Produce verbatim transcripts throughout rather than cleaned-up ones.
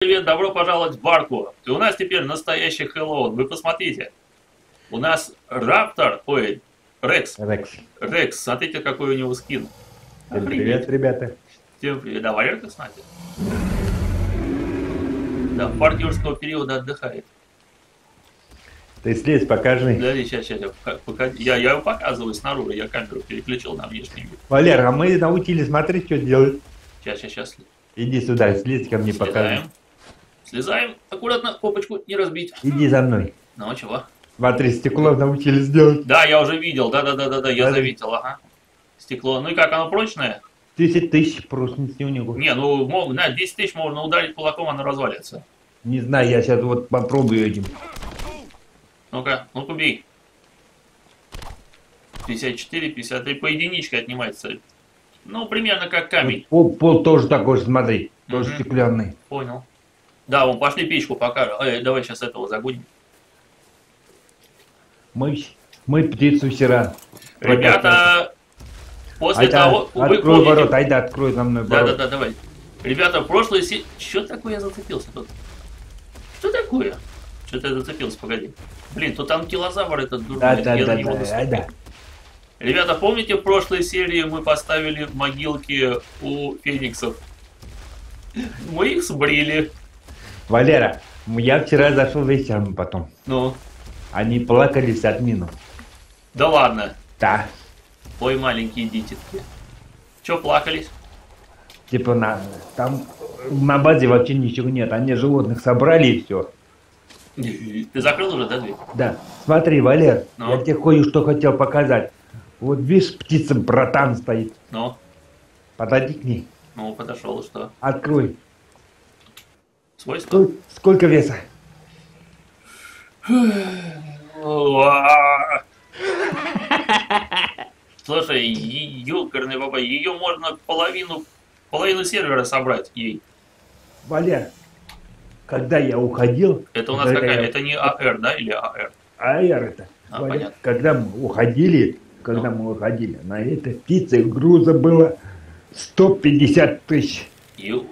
Привет, добро пожаловать в барку. И у нас теперь настоящий Хэллоуин. Вы посмотрите. У нас Раптор, ой, Рекс. Рекс. Рекс, смотрите, какой у него скин. Всем привет, ребята. Всем привет. Да, Валерка, смотрите. Да, в парке юрского периода отдыхает. Ты слезь, покажи. Подожди, сейчас, сейчас, я, пока, я, я его показываю снаружи, я камеру переключил на внешний вид. Валер, а мы научились смотреть, что делать. Сейчас, сейчас, сейчас. Иди сюда, слезь ко мне, покажи. Слезаем. Слезаем. Аккуратно, попочку не разбить. Иди за мной. Ну, чего? Смотри, стекло научились делать. Да, я уже видел, да-да-да-да, я Смотри. заметил, ага. Стекло. Ну и как, оно прочное? Десять тысяч просто не у него. Не, ну, мог, на десять тысяч можно ударить кулаком, оно развалится. Не знаю, я сейчас вот попробую этим. Ну-ка, ну-ка бей. пятьдесят четыре, пятьдесят три, по единичке отнимается. Ну, примерно как камень. Вот пол, пол тоже такой же, смотри, тоже Мгм. стеклянный. Понял. Да, вон, пошли печку покажем. Эй, давай сейчас этого загоним. Мы, мы птицу вчера. Ребята, после Айда, того... вы открой помните- ворот, айда, открой за мной ворот. Да-да-да, давай. Ребята, в прошлой серии... Что такое я зацепился тут? Что такое? Что-то я зацепился, погоди. Блин, тут анкилозавр этот дурной. Да, я да, на да, него да, наступил. айда. Ребята, помните, в прошлой серии мы поставили могилки у фениксов? Мы их сбрили. Валера, я вчера зашел вечером потом. Ну, Они плакались от минус. да ладно. Да. Ой, маленькие дитятки. Че плакались? Типа на, там на базе вообще ничего нет. Они животных собрали и все. Ты закрыл уже, да, дверь? Да. Смотри, Валер, Ну? я тебе кое-что хотел показать. Вот видишь, птица братан стоит. Ну, Подойди к ней. ну, подошел, и что? Открой. Свойства? Сколько, сколько веса? Уа. Слушай, ёкарный баба, ее можно половину, половину сервера собрать ей. Валер, когда я уходил... Это у нас когда какая? я- Это не АР, да, или АР? Аяр это. А, Валер, понятно. когда мы уходили, когда Ну. мы уходили, на этой птице груза было сто пятьдесят тысяч. Ю.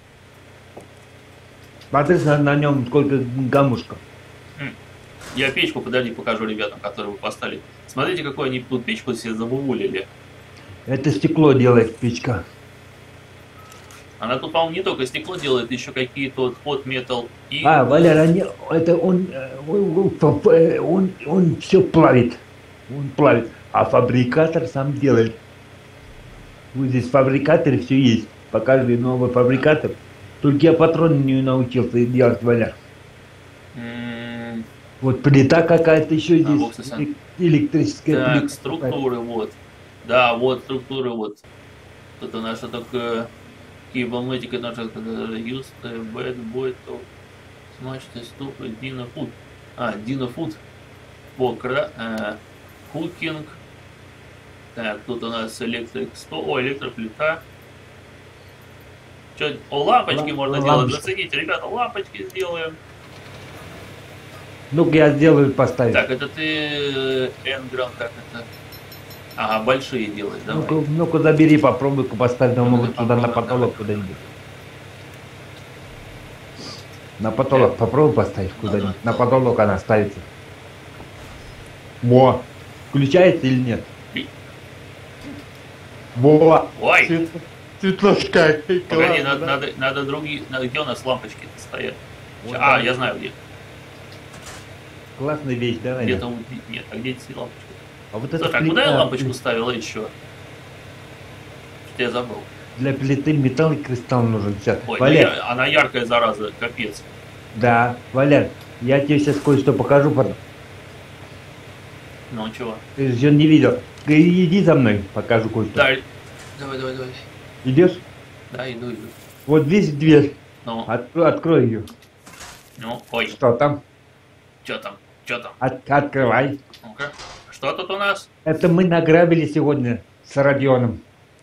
Смотри на, на нем сколько гамушков. Я печку, подожди, покажу ребятам, которые вы поставили. Смотрите, какую они тут печку себе забувулили. Это стекло делает печка. Она тут, по-моему, не только стекло делает, еще какие-то вот ход металл и... А, Валер, они, это он, э, он, он, э, он, он все плавит. Он плавит. А фабрикатор сам делает. Вот здесь фабрикатор все есть. Покажи новый фабрикатор. Только я патроны не научился делать, Валер. М, Вот плита какая-то еще здесь. бог ты сам. элек- Электрическая Так, плита. структуры, вот. Да, вот структуры, вот. Тут у нас что такое... Кибоматика наша... Used, bad, boy, to... Smash, testup, Dino Food. А, Dino Food. Покра... Э, Cooking. Так, тут у нас электрик сто... О, электроплита. Чё, о, лампочки Ла- можно лампочки. делать. Зацените, ребята, лампочки сделаем. Ну-ка я сделаю, поставить. Так, это ты... э, Энграм, как это... Ага, большие делать, давай. Ну-ка, ну-ка забери, попробуй-ка поставь там Ну, вот давай, туда на попробуй, потолок куда-нибудь. На потолок попробуй поставить куда-нибудь. На потолок она ставится. Во! Включается или нет? И- Во! Ой! Свет- Светлошка. Погоди, надо, надо, надо другие... Надо, где у нас лампочки стоят? Вот а, там. я знаю где. Классная вещь, давай. Где-то... у- Нет, а где эти лампочки? А вот это Слушай, а куда я плита лампочку ставила еще? Что я забыл? для плиты металл и кристалл нужен сейчас. Ой, ну Валер, я- она яркая, зараза, капец. да, Валер, я тебе сейчас кое-что покажу, потом. Ну, чего? Ты же не видел. Ты иди за мной, покажу кое-что. Да, давай, давай, давай. Идешь? Да, иду, иду. Вот здесь дверь. Ну, Открой, открой ее. ну, ой, Что там? что там? Что там? От- открывай. Ну-ка. Что тут у нас? Это мы награбили сегодня с Родионом.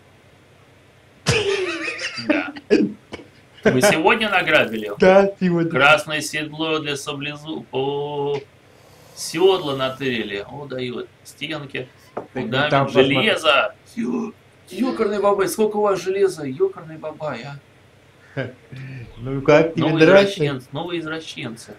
Да. Мы сегодня награбили? Да, сегодня. Красное седло для саблезуб. О, седла натырили. О, дает. Стенки. Фундамент, там посмотри. железо. Ё- Ёкарный бабай, сколько у вас железа? Ёкарный бабай, а. Ну как тебе Новые нравится? извращенцы, новые извращенцы.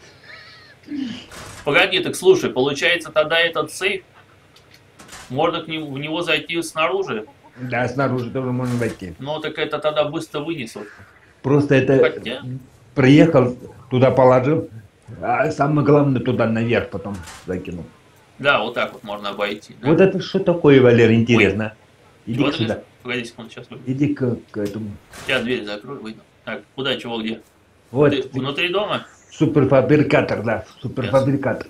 Погоди, так слушай, получается тогда этот сейф, можно к нему, в него зайти снаружи, Да, снаружи тоже можно войти. но так это тогда быстро вынесут. Просто это Хотя, приехал, туда положил, а самое главное туда наверх потом закинул. да, вот так вот можно обойти. Да? Вот это что такое, Валер, интересно? Иди Чего к ты сюда. говоришь? Погоди секунду, сейчас выйду. Иди к, к этому. Я дверь закрою, выйду. Так, куда, чего, где? Вот, Ты внутри дома? суперфабрикатор, да, суперфабрикатор.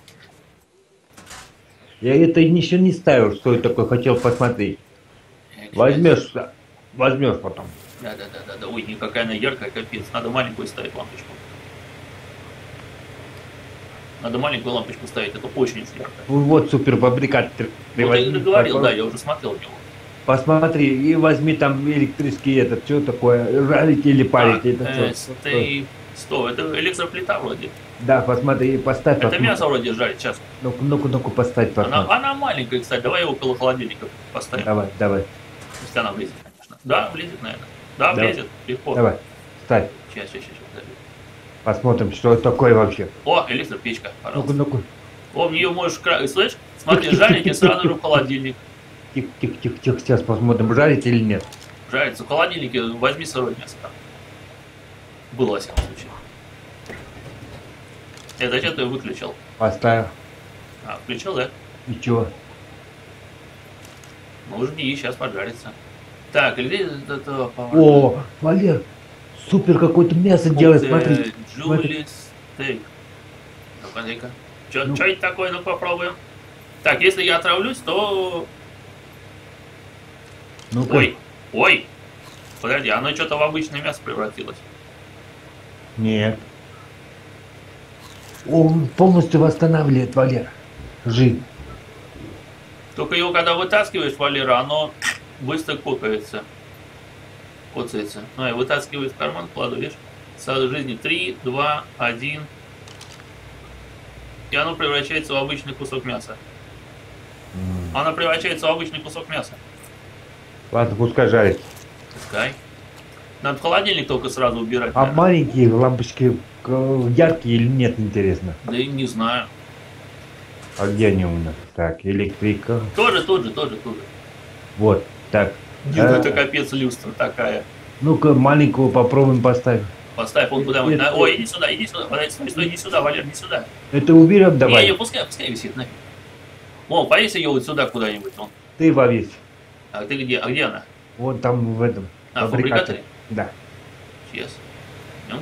Я это еще не ставил, что это такое, хотел посмотреть. Возьмешь, да, возьмешь потом. Да, да, да, да, да. Ой, никакая она яркая, капец. Надо маленькую ставить лампочку. Надо маленькую лампочку ставить, это очень ярко. Вот суперфабрикатор. Ты Вот я возьми, говорил, попро- да, я уже смотрел его. Посмотри и возьми там электрический этот, что такое, жарить или парить, это э, что? стой, стой, это электроплита вроде. Да, посмотри, поставь. Это посмотри. мясо вроде жарить, сейчас. Ну-ка, ну-ка, ну-ка, поставь, Она, посмотри. она маленькая, кстати, давай ее около холодильника поставим. Давай, давай, Если она влезет, конечно. Да, влезет, наверное. Да, Давай. влезет, легко. давай, ставь. Сейчас, сейчас, сейчас, подожди. Посмотрим, что это такое вообще. О, электропечка, Ну-ка, пожалуйста. ну-ка. О, в нее можешь, кра- слышь, смотри, жарить и сразу же в холодильник. Тихо, тихо, тихо, тихо, сейчас посмотрим, жарить или нет. Жарится в холодильнике, возьми сырое мясо там. Было, во всяком случае. Я зачем ты ее выключил? Поставил. А, включил, да? И чего? Ну, жди, сейчас поджарится. Так, или это... это повар- О, Валер, супер какое-то мясо Ух делает, ты, смотри. Джули стейк. Ну-ка, дай-ка. Что Ну. это такое? Ну, попробуем. Так, если я отравлюсь, то... Ну-ка. Ой, ой. Подожди, оно что-то в обычное мясо превратилось. Нет. Он полностью восстанавливает, Валер. Жизнь. Только его, когда вытаскиваешь, Валера, оно быстро кокается. Коцается. Ну, я вытаскиваю в карман, кладу, видишь? Сразу жизни три, два, один. И оно превращается в обычный кусок мяса. Оно превращается в обычный кусок мяса. Ладно, пускай жарит. Пускай. Надо в холодильник только сразу убирать. А наверное. маленькие лампочки э, яркие или нет, интересно. Да и не знаю. А где они у нас? Так, электрика. Тоже, тоже, тоже, тоже. Вот, так. Нет, Э, это капец люстра такая. Ну-ка, маленькую попробуем поставить. Поставь он куда-нибудь. Это- на- Ой, иди сюда, иди сюда. Подожди, стой, стой, иди сюда, Валер, иди сюда. Это уберем давай. Не, не, пускай, пускай висит нафиг. О, повесь ее вот сюда куда-нибудь. Вон. Ты вовесь. А ты где? А где она? Вот там в этом. А, в фабрикаторе. фабрикаторе? Да. Сейчас. Ну.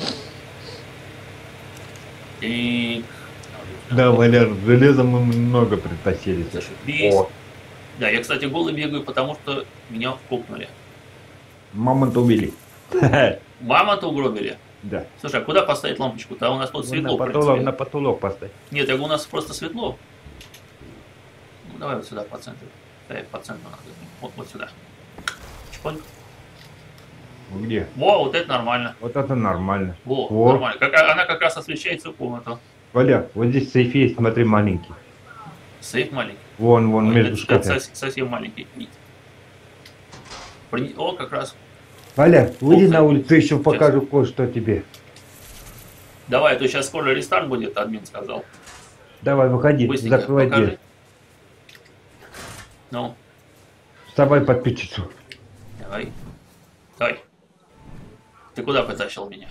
И... Да, Валер, железа мы много притащили. Зашибись. О, Да, я, кстати, голый бегаю, потому что меня вкопнули. мамонта убили. Мама-то угробили. Да. Слушай, а куда поставить лампочку? Там у нас тут Ну, светло, на в потолок, принципе. на потолок поставь. Нет, я говорю, у нас просто светло. Ну, давай вот сюда, по центру. Ставь по центру надо. Вот, вот сюда. Чпоньк. Где? Во, вот это нормально. Вот это нормально. Во, Во. нормально. Как, она как раз освещает всю комнату. Валя, вот здесь сейф есть, смотри, маленький. Сейф маленький. Вон, вон, Ой, между это, это шкафами. сос- совсем маленький. Видите? При- О, как раз. Валя, выйди Ух ты. на улицу, еще покажу кое-что тебе. Давай, а то сейчас скоро рестарт будет, админ сказал. Давай, выходи, Быстренько закрывай покажи. дверь. Ну, Вставай под печицу. давай. Давай. Ты куда потащил меня?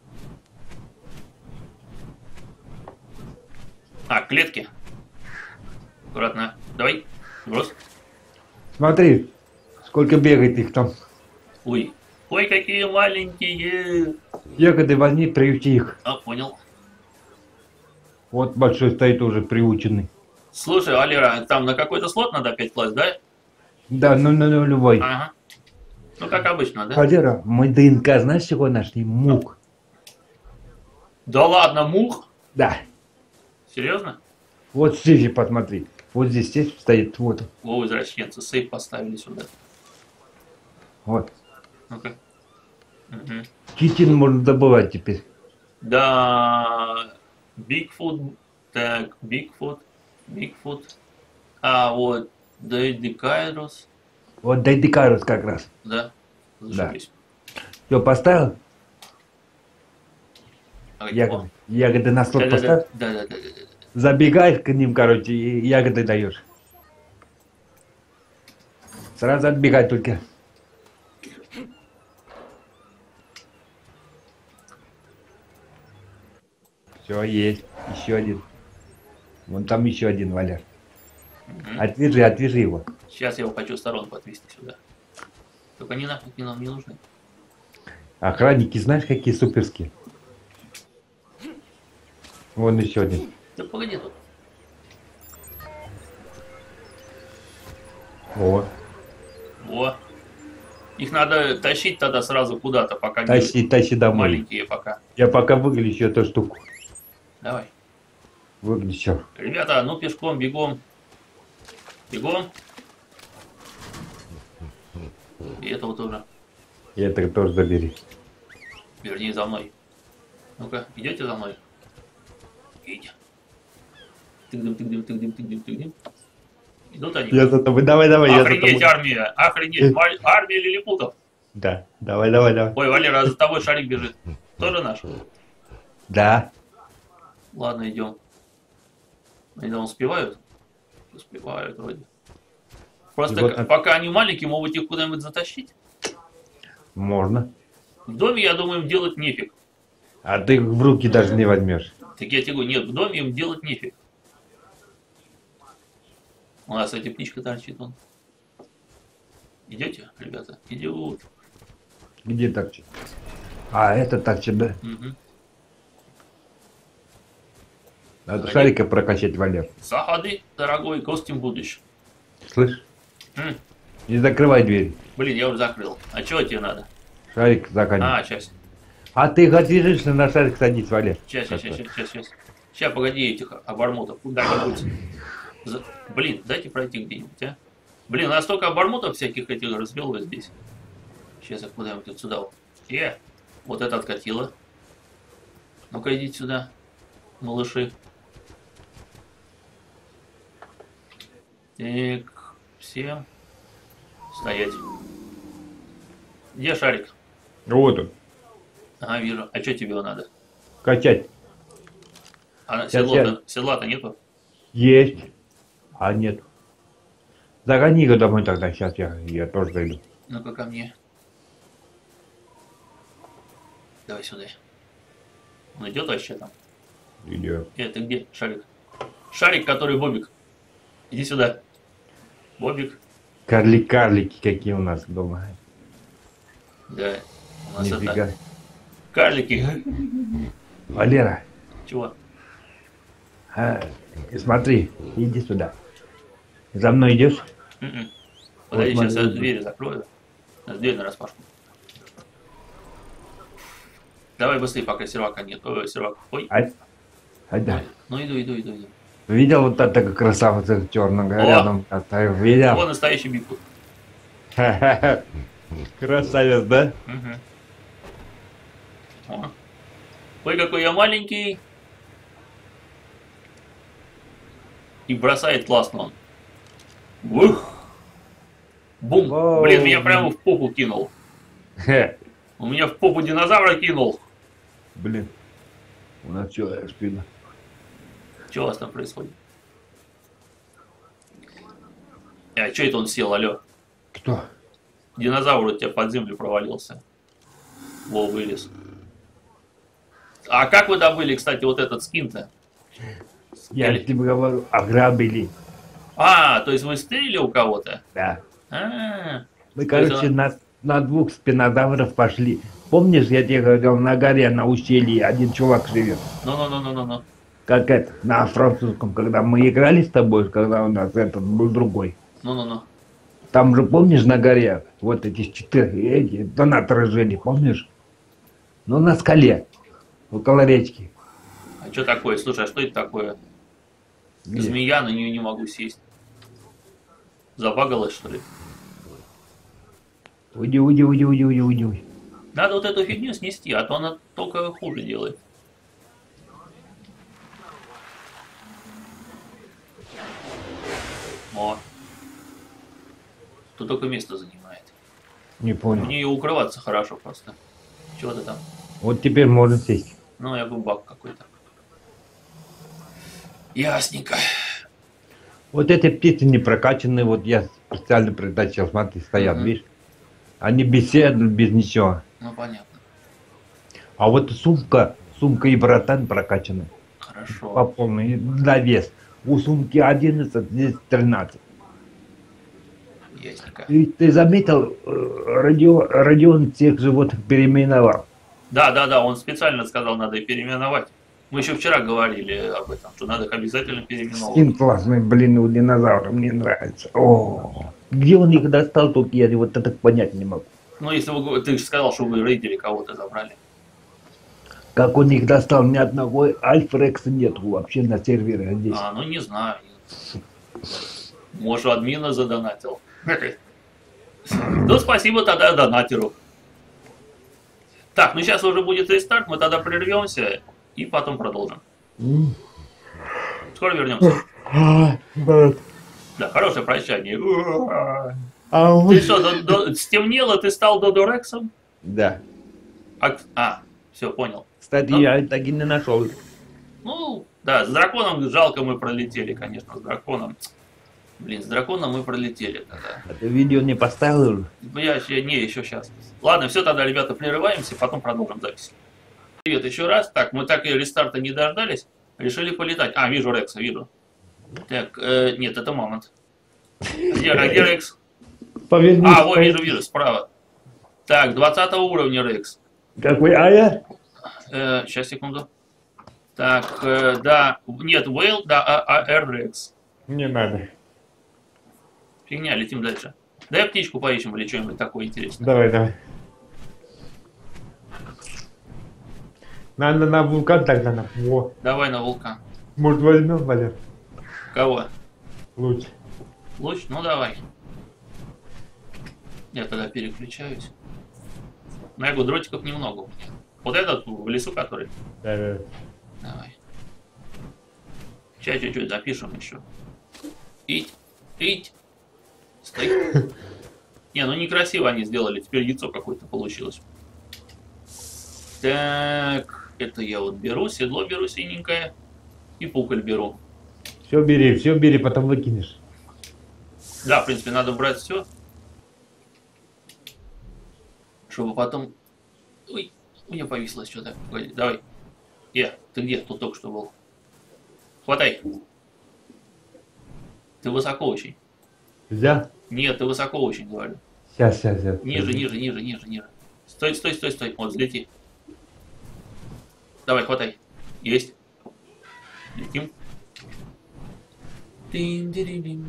А, клетки. Аккуратно. Давай. Брос. Смотри, сколько бегает их там. Ой. Ой, какие маленькие. Ягоды возьми, приюти их. А, понял. Вот большой стоит уже приученный. Слушай, Валера, там на какой-то слот надо опять класть, да? Да, ну, ну, ну, любой. Ага. Ну, как обычно, да? Валера, мы ДНК знаешь, чего нашли? Мук. Да ладно, мух? Да. Серьезно? Вот в сейфе посмотри. Вот здесь сейф стоит, вот. О, извращенцы, сейф поставили сюда. Вот. Ну-ка. Мгм. Китин можно добывать теперь. Да, Бигфут, так, Бигфут, Бигфут, а вот Дейдикайрус, Вот Дайдикарус как раз. да, зашибись. Все, поставил? Ой, Ягоды. о. Ягоды на стол поставил? Да, да, да, да, да, да. Забегаешь к ним, короче, и ягоды даешь. Сразу отбегай только. Все, есть. Еще один. Вон там еще один, Валер. Мгм. Отвяжи, отвяжи его. Сейчас я его хочу в сторонку отвести сюда. Только не нафиг не нам не нужны. Охранники, знаешь, какие суперские? Вон еще один. Да погоди тут. О, Во. Их надо тащить тогда сразу куда-то, пока тащи, тащи не домой. маленькие пока. Я пока выключу эту штуку. Давай. Выключил. Ребята, ну пешком, бегом. Бегом. И этого тоже. И это тоже забери. Вернее, за мной. Ну-ка, идете за мной? Идите. Тык-дым, тык-дым, тык-дым, тык-дым, тык-дым. Идут они. Я за тобой, давай, давай, я за Охренеть, тобой. армия! Охренеть! ма- Армия лилипутов! Да, давай, давай, давай. Ой, Валера, а за тобой шарик бежит. Тоже наш? Да. Ладно, идем. Они там успевают? Успевают вроде. Просто И вот к- так. пока они маленькие, могут их куда-нибудь затащить. Можно. В доме, я думаю, им делать нефиг. А ты их в руки даже не возьмешь. Так я тебе говорю, нет, в доме им делать нефиг. У нас эта птичка торчит он. Идете, ребята? Идут. Где торчит? А, это торчит, да? Угу. Надо шарика прокачать, Валер. Заходи, дорогой, гостем будешь. Слышь? М, Не закрывай дверь. Блин, я уже закрыл. А чего тебе надо? Шарик загони. А, А, сейчас. ты отвяжешься на шарик садись, Валер. Сейчас, сейчас, сейчас, сейчас, сейчас. Сейчас, погоди, этих обормотов куда-нибудь. За- Блин, дайте пройти где-нибудь, а? Блин, у нас столько обормотов всяких этих развелось здесь. Сейчас я куда-нибудь вот сюда. Вот. Э, вот это откатило. Ну-ка идите сюда, малыши. Так, всем стоять. Где шарик? Вот он. Ага, вижу. А что тебе его надо? Качать. А Сейчас седла-то, седла-то нету? Есть. А нет. Загони его домой тогда. Сейчас я, я тоже зайду. Ну-ка ко мне. Давай сюда. Он идет вообще там? Идет. Э, ты где, шарик? Шарик, который Бобик. Иди сюда. Бобик. Карли-карлики какие у нас дома. Да. У нас Нифига. это карлики. Валера, Чего? а, смотри, иди сюда. За мной идешь? М-м. Подожди, Вот сейчас я смотри. двери закрою. У нас дверь нараспашку. Давай быстрее, пока сервака нет. Ой, сервак. Ой. А, а, да. Ну иду, иду, иду, иду. Видел вот этого красавца черного О! рядом? оставил? Видел? Вот настоящий Бигфут. Красавец, да? Угу. О. Ой, какой я маленький. И бросает классно он. Ух! Бум! Вау. Блин, меня прямо в попу кинул. Хе. Он меня в попу динозавра кинул. Блин, у нас человек спина. Что у вас там происходит? А что это он сел, алё? Кто? Динозавр у тебя под землю провалился. Во, вылез. А как вы добыли, кстати, вот этот скин-то? Я Или- тебе говорю, ограбили. А, то есть вы стрелили у кого-то? Да. А, Мы, То есть короче, она- на, на двух спинозавров пошли. Помнишь, я тебе говорил, на горе, на ущелье один чувак живет. ну-ну-ну-ну-ну. Как это, на французском, когда мы играли с тобой, когда у нас этот был другой. Ну-ну-ну. Там же, помнишь, на горе, вот эти четыре, эти донаторы жили, помнишь? Ну, на скале, около речки. А что такое? Слушай, а что это такое? Где? Змея, на нее не могу сесть. Забагалась, что ли? Уйди, уйди, уйди, уйди, уйди, уйди, уйди. Надо вот эту фигню снести, а то она только хуже делает. О. Тут только место занимает. Не понял. Мне ее укрываться хорошо просто. Чего ты там? Вот теперь можно сесть. Ну, я говорю, баг какой-то. Ясненько. Вот эти птицы не прокачанные, вот я специально притащил, смотри, стоят, Мгм. видишь? Они беседуют без ничего. Ну, понятно. А вот сумка, сумка и братан прокачаны. По Хорошо. полной, на вес. У сумки одиннадцать, здесь тринадцать. Ясненько. И ты заметил, э, Родион, Родион всех животных переименовал. Да, да, да, он специально сказал, надо их переименовать. Мы еще вчера говорили об этом, что надо их обязательно переименовывать. Скин классный, блин, у динозавра, мне нравится. О, где он их достал, тут я вот это понять не могу. Ну, если вы, ты же сказал, что вы рейдили кого-то забрали. Как он их достал, ни одного Альфрекса нету вообще на сервере здесь. А, ну не знаю. Может, админа задонатил. Ну, спасибо тогда донатеру. Так, ну сейчас уже будет рестарт, мы тогда прервемся и потом продолжим. Скоро вернемся. Да, хорошее прощание. А Ты что, до- до- стемнело, ты стал Додорексом? Да. А, а, все, понял. Кстати, Ну. я так и не нашел. Ну, да, с драконом жалко мы пролетели, конечно, с драконом. Блин, с драконом мы пролетели тогда. А ты видео не поставил? Ну, я еще, не, еще сейчас. Ладно, все, тогда, ребята, прерываемся, потом продолжим запись. Привет еще раз. Так, мы так и рестарта не дождались. Решили полетать. А, вижу Рекса, вижу. Так, э, нет, это Мамонт. Где, а где Рекс? Повернись. А, вот вижу, вижу, справа. Так, двадцатого уровня Рекс. Какой, а я? Э, сейчас, секунду. Так, э, да, нет, Вейл, да, а, а, Р Рекс. Не надо. Фигня, летим дальше. Дай птичку поищем или что-нибудь такое интересное. Давай, давай. Надо на вулкан тогда на. Во. Давай на вулкан. Может возьмем, Валер? Кого? Луч. Луч? Ну давай. Я тогда переключаюсь. Ну, я говорю, дротиков немного у меня. Вот этот в лесу, который. Да, да. Давай. Сейчас чуть-чуть запишем еще. Ить, ить. Стой. Не, ну некрасиво они сделали. Теперь яйцо какое-то получилось. Так, это я вот беру, седло беру синенькое. И пуколь беру. Все бери, все бери, потом выкинешь. Да, в принципе, надо брать все. Чтобы потом... Ой, у меня повисло что-то. Погоди, давай. Е, ты где? Тут только что был. Хватай. Ты высоко очень. Взял? Нет, ты высоко очень, говорю. Сейчас, сейчас, сейчас. Ниже, ниже, ниже, ниже, ниже. Стой, стой, стой, стой. Вот, взлети. Давай, хватай. Есть. Летим. Тин-диридин.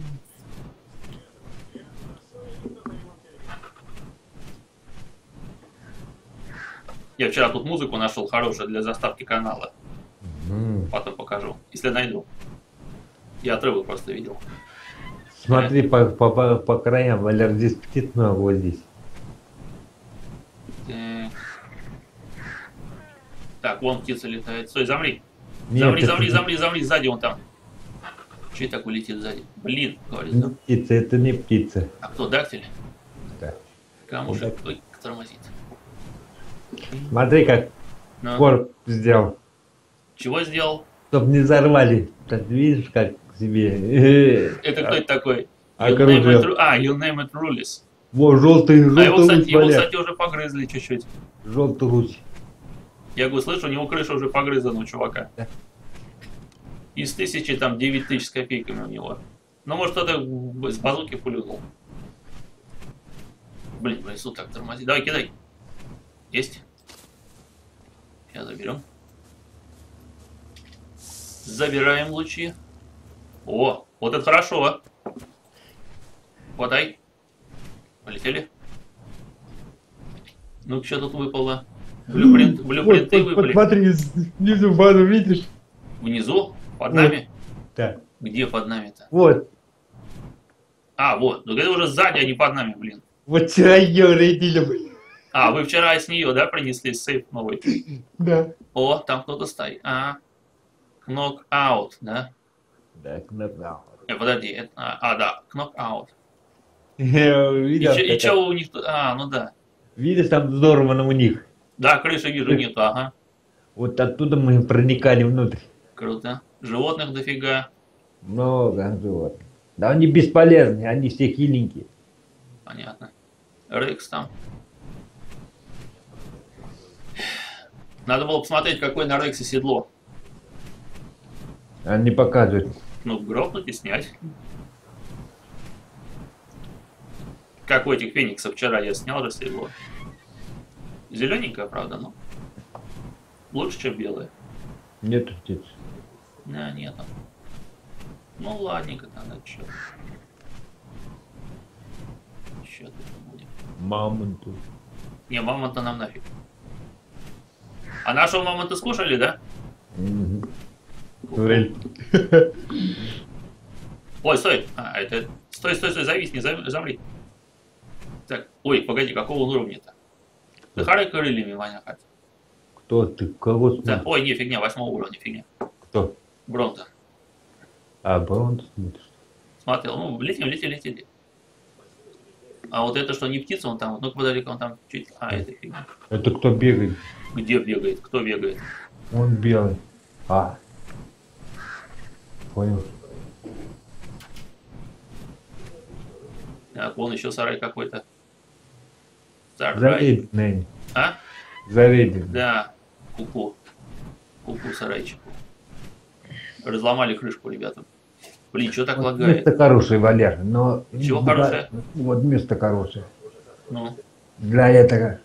Я вчера тут музыку нашел хорошую для заставки канала. М. Потом покажу, если найду. Я отрывок просто видел. Смотри по, по, по, по краям, Валер, здесь птиц много, вот здесь. Так. Так, вон птица летает. Стой, замри. Нет, Замри, это замри, не- замри, замри, сзади он там. Че так улетит сзади? Блин, говорит. Не да. птица, это не птица. А кто, дактиль? Да. Камушек. Ой, тормозит. Смотри, как Ну, корп сделал. чего сделал? Чтоб не взорвали. Так видишь, как себе. Это кто это такой? А You короче- name it Ru- А, you name it Rulis. Во, желтый, А его, желтый луч, кстати, его, Валер. кстати, уже погрызли чуть-чуть. Желтый луч. Я говорю, слышу, у него крыша уже погрызана у чувака. Да. Из тысячи, там, девять тысяч с копейками у него. Ну, может, кто-то с базуки пулюнул. Блин, в лесу так тормози. Давай, кидай. Есть. Сейчас заберем. Забираем лучи. О, вот это хорошо. Хватай. Полетели. Ну, что тут выпало? Блюпринт, блюпринты Вот, вот, выпали. Смотри, снизу базу видишь? Внизу? Под Вот. нами? Да. Где под нами-то? Вот. А, вот. Ну это уже сзади, а не под нами, блин. Вот вчера ее рейдили, блин. А, вы вчера с нее, да, принесли сейф новый? Да. О, там кто-то стоит. А, кнок-аут, да? Да, кнопка. Э, подожди, это, а, а, да, кнок-аут. И, Видел, чё- и как- что у них тут? А, ну да. Видишь, там взорвано у них. Да, крыши вижу, нету, ага. Вот оттуда мы проникали внутрь. Круто. Животных дофига. Много животных. Да они бесполезны, они все хиленькие. Понятно. Рекс там. Надо было посмотреть, какое на Рексе седло. Они показывают. Ну, грохнуть и снять. Как у этих фениксов вчера я снял же седло. Зелененькое, правда, но лучше, чем белое. Нету птиц. Да, нету. Ну ладненько тогда, чё. Чё тут будем? Мамонту. Не, мамонта нам нафиг. А нашего мамонта скушали, да? Угу. Турель. Ой, стой! А, это... Стой, стой, стой, зависни, зам- замри. Так, ой, погоди, какого он уровня-то? Ты харай крыльями, Ваня, хоть. Кто ты? Кого Да, смотришь? ой, не, фигня, восьмого уровня, фигня. Кто? Бронза. А, бронз смотришь. Смотрел, ну, летим, летим, летели. А вот это что, не птица, он там, ну-ка, подали, он там чуть... А, это фигня. Это кто бегает? Где бегает? Кто бегает? Он белый. А. Понял. Так, вон еще сарай какой-то. Сарай. Зарейден, наверное. А? Зарейден. Да. Ку-ку. Ку-ку сарайчику. Разломали крышку, ребята. Блин, что так Вот лагает? место хорошее, Валер, но... Чего да, хорошее? Вот место хорошее. Ну, Для этого...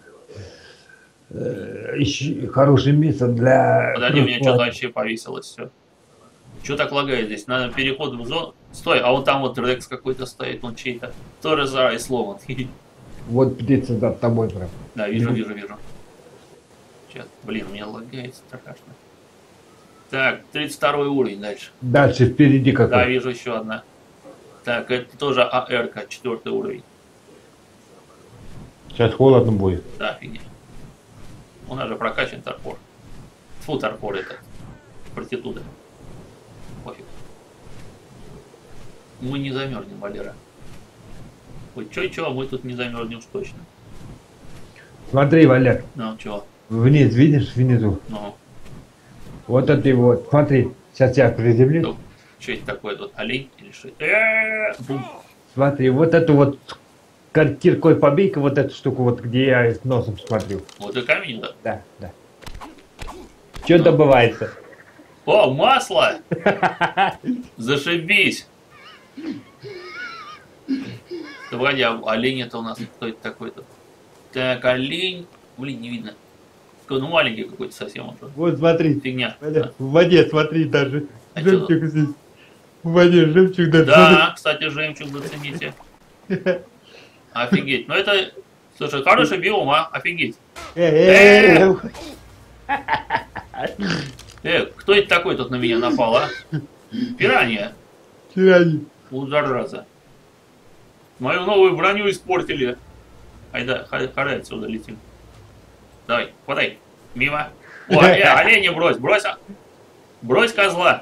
э, ищи- хорошее место для... подожди, у меня что-то прохлады. вообще повесилось все. Что так лагает здесь? Надо переход в зону. Стой, а вот там вот Рекс какой-то стоит, он чей-то. Тоже сарай сломан. Вот птица за тобой прям. Да, вижу, Мгм. вижу, вижу. Сейчас, блин, у меня лагает страшно. Так, тридцать второй уровень дальше. Дальше впереди Да, какой. вижу еще одна. Так, это тоже АР-ка, четвертый уровень. Сейчас холодно будет. Да, фигня. У нас же прокачан торпор. Фу, торпор это. Партитуда. Пофиг. Мы не замерзнем, Валера. Ой, чё-чё, а мы тут не замерзнем уж точно. Смотри, Валер, Ну, чё? вниз, видишь, внизу? Ну, Вот это вот, смотри, сейчас я приземлюсь. ну, что это такое тут? Олень или что? Э-э-э! Бум. Смотри, вот эту вот кар- киркой побей-ка вот эту штуку, вот где я с носом смотрю. Вот и камень, да? Да, да. Что добывается? О, масло! Зашибись! Давай, а олень это у нас кто это такой-то? Так, олень. Блин, не видно. Такой, ну маленький какой-то совсем уже. Вот смотри, Фигня. Валер, в воде смотри даже. А Жемчуг здесь. В воде жемчуг даже. Да, кстати, жемчуг зацените. Офигеть. Ну это, слушай, хороший биом, а? Офигеть. Э-э-э. Э, кто это такой тут на меня напал, а? Пиранья. Тирани. У зараза. Мою новую броню испортили. Айда, ха- харай отсюда летим. Давай, хватай. Мимо. О, э, оленя брось, брось. а. Брось козла.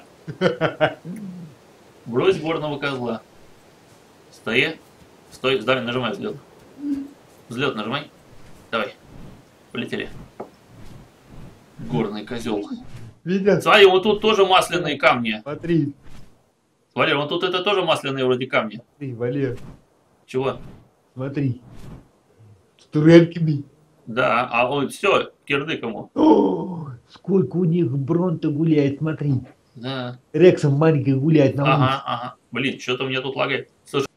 Брось горного козла. Стой. Стой, давай, нажимай взлет. Взлет нажимай. Давай. Полетели. Горный козел. Видят? Смотри, вот тут тоже масляные камни. Смотри. Валер, вот тут это тоже масляные вроде камни. Смотри, Валер, Чего? смотри. С турельками. Да, а вот все, кирдыкому. О, сколько у них бронта гуляет, смотри. Да. Рексом маленький гуляет на улице. Ага, ага. Блин, что-то у меня тут лагает. Слушай,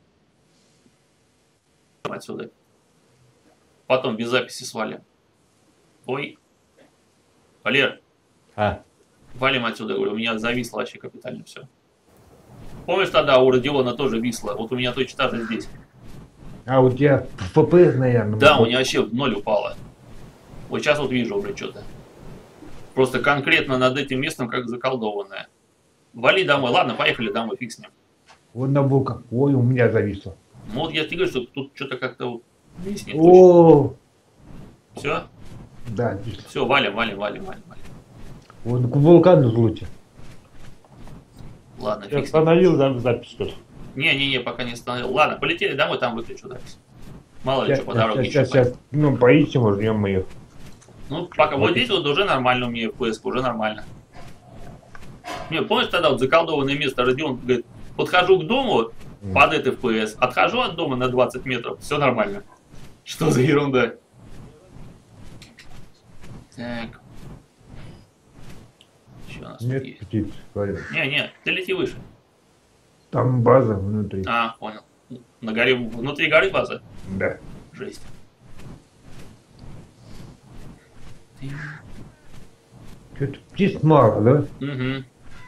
отсюда. Потом без записи свалим. Ой. Валер, А, валим отсюда, говорю, у меня зависло вообще капитально все. Помнишь тогда у Родиона тоже висло? Вот у меня точно так же здесь. а у тебя ФПС, наверное. Да, у вот. меня вообще в ноль упало. Вот сейчас вот вижу уже что-то. Просто конкретно над этим местом как заколдованное. Вали домой. Ладно, поехали домой, фиг с ним. Вот на булках. Ой, у меня зависло. Ну вот я тебе говорю, что тут что-то как-то вот виснет. О, Все? да, зависло. Все, валим, валим, валим, валим, валим. Вот к вулкану лучше. Ладно, Я фиг с ним. остановил за- запись что-то. Не-не-не, пока не остановил. Ладно, полетели домой, там выключу запись. Мало ли Сейчас, что по дороге сейчас, еще. сейчас, ну, поищем, ждем мы ее. Ну, пока вот Вот. здесь вот уже нормально у меня эф пи эс, уже нормально. Не, помнишь тогда вот заколдованное место, Родион говорит, подхожу к дому, Мгм. падает эф пи эс, отхожу от дома на двадцать метров, все нормально. Что за ерунда? Так. Что у нас тут Нет есть? птиц, говорят. Не, не, ты лети выше. Там база внутри. А, понял. На горе, внутри горы база? Да. Жесть. Что-то птиц мало, да? Угу.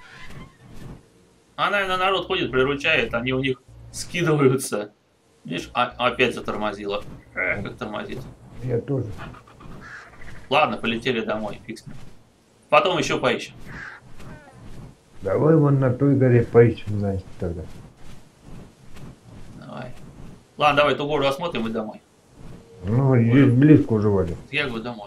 А, наверное, народ ходит, приручает, они у них скидываются. Видишь, а, опять затормозило. Эх, как тормозит. Я тоже. Ладно, полетели домой, фиг с ним. Потом еще поищем. Давай вон на той горе поищем, значит, тогда. Давай. Ладно, давай ту гору осмотрим и домой. Ну, вот здесь близко уже вроде. Я говорю, домой.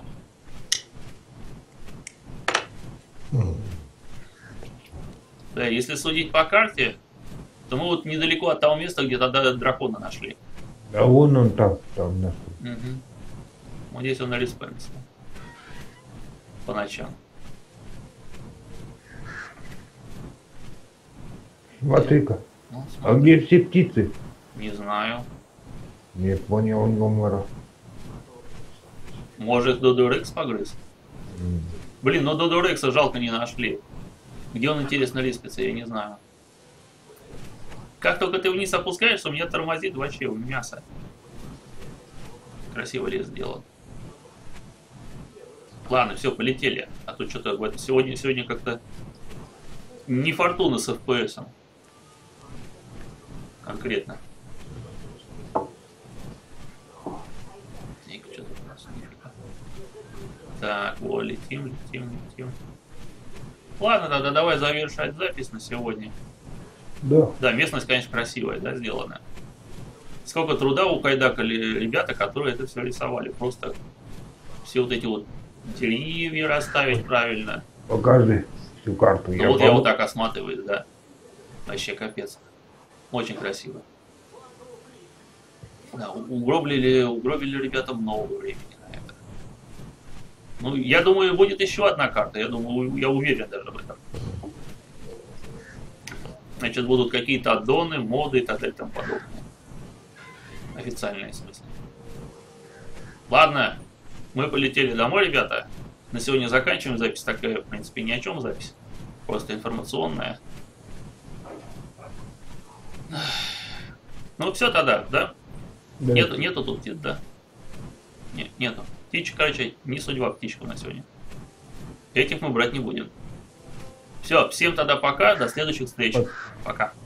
Да, если судить по карте, то мы вот недалеко от того места, где тогда дракона нашли. А вон он там, там на. Угу. Вот здесь он респенс. По ночам. Смотри-ка. Ну, А смотри. где все птицы? Не знаю. Не понял, он гомора. Может, Додорекс погрыз? Блин, ну Додорекса жалко не нашли. Где он, интересно, респится, я не знаю. Как только ты вниз опускаешься, у меня тормозит вообще, у мяса. Красиво лес сделан. Ладно, все, полетели. А то что-то в это сегодня, сегодня как-то не фортуна с эф пи эсом. Конкретно. Ник, что тут у нас? Нифига. Так, вот, летим, летим, летим. Ладно, тогда давай завершать запись на сегодня. Да. Да, местность, конечно, красивая, да, сделана. Сколько труда укайдакали ребята, которые это все рисовали. Просто все вот эти вот деревья расставить правильно. Покажи всю карту. Ну вот я помню. вот так осматриваю, да. Вообще капец. Очень красиво. Да, угробили, угробили ребята много времени на это. Ну, я думаю, будет еще одна карта. Я думаю, я уверен даже в этом. Значит, будут какие-то аддоны, моды и так далее и тому подобное. Официальные смыслы. Ладно, мы полетели домой, ребята. На сегодня заканчиваем запись. Такая, в принципе, ни о чем запись. Просто информационная. Ну все тогда, да? Да. Нету, нету тут птиц, да? Нет, нету. Птичка, короче, не судьба птичка на сегодня. Этих мы брать не будем. Все, всем тогда пока, до следующих встреч. Пока.